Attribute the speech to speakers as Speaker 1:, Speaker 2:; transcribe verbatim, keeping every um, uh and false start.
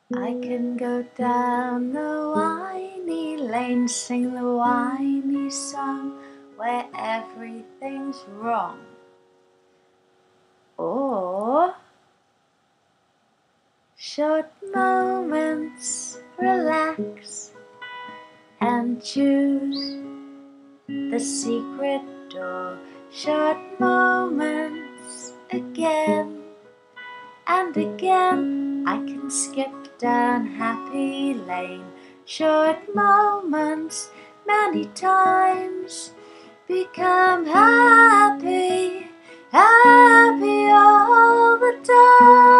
Speaker 1: I can go down the whiny lane, sing the whiny song where everything's wrong. Or short moments, relax and choose the secret door. Short moments again and again, I can skip down happy lane. Short moments many times become happy, happy all the time.